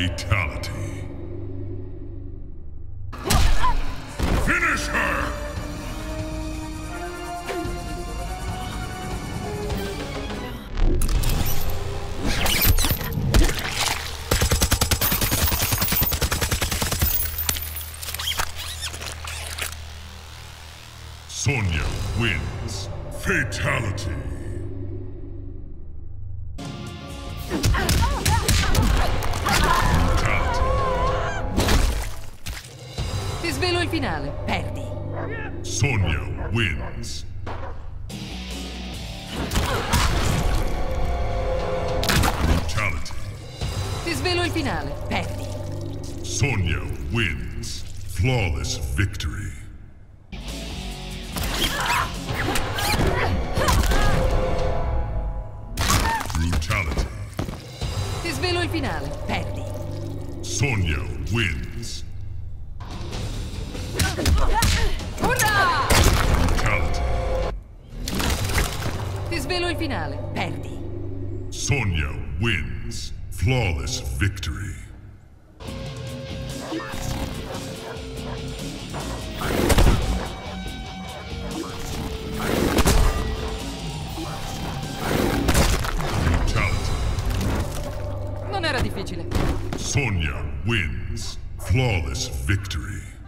Fatality. Finish her! Sonya wins. Fatality. Brutality. Ti svelo il finale. Perdi. Sonya wins. Brutality. Ti svelo il finale. Perdi. Sonya wins. Flawless victory. Brutality. Ti svelo il finale. Perdi. Sonya wins. Urrà! Brutality. Ti svelo il finale. Perdi. Sonya wins. Flawless victory. Brutality. Non era difficile. Sonya wins. Flawless victory.